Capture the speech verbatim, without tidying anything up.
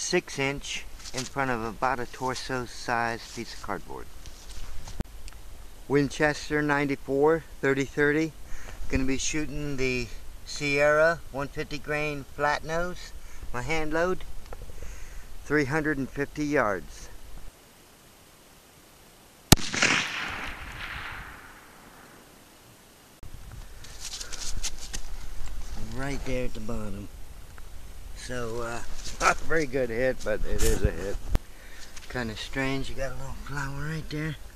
six inch in front of about a torso size piece of cardboard. Winchester ninety-four thirty thirty. Gonna be shooting the Sierra one fifty grain flat nose, my hand load, three hundred fifty yards. Right there at the bottom. So, uh, not a very good hit, but it is a hit. Kind of strange, you got a little flower right there.